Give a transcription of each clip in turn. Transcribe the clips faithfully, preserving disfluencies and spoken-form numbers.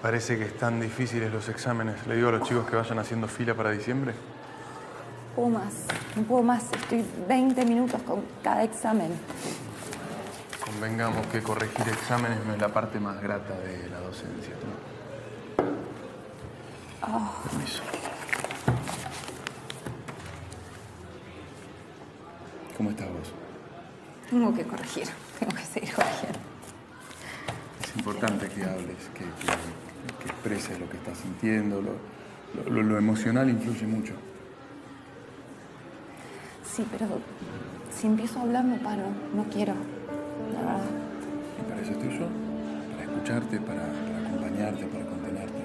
parece que están difíciles los exámenes. Le digo a los chicos que vayan haciendo fila para diciembre. No puedo más, no puedo más. Estoy veinte minutos con cada examen. Convengamos que corregir exámenes no es la parte más grata de la docencia, ¿no? Oh. Permiso. ¿Cómo estás vos? Tengo que corregir, tengo que seguir corrigiendo. Es importante que hables, que, que, que expreses lo que estás sintiendo. Lo, lo, lo emocional influye mucho. Sí, pero si empiezo a hablar no paro, no quiero, la verdad. Y para eso estoy yo, para escucharte, para, para acompañarte, para contenerte.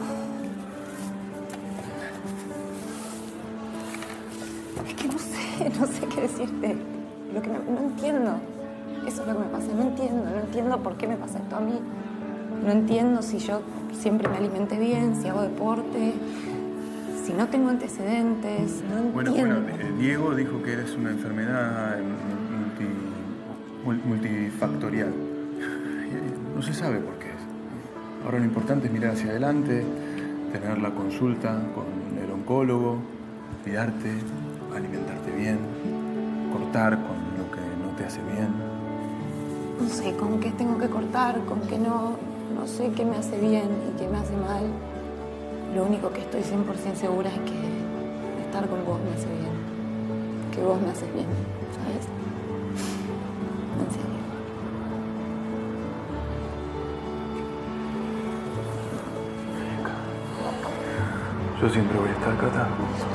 Es que no sé, no sé qué decirte. Lo que no, no entiendo. Eso es lo que me pasa, no entiendo, no entiendo por qué me pasa esto a mí. No entiendo si yo siempre me alimenté bien, si hago deporte, si no tengo antecedentes, no Bueno, entiendo. bueno, eh, Diego dijo que eres una enfermedad multi, mul- multifactorial. No se sabe por qué es. Ahora lo importante es mirar hacia adelante, tener la consulta con el oncólogo, cuidarte, alimentarte bien, cortar con lo que no te hace bien. No sé con qué tengo que cortar, con qué no. No sé qué me hace bien y qué me hace mal. Lo único que estoy cien por ciento segura es que estar con vos me hace bien. Que vos me haces bien, ¿sabes? En serio. Yo siempre voy a estar acá, ¿tá?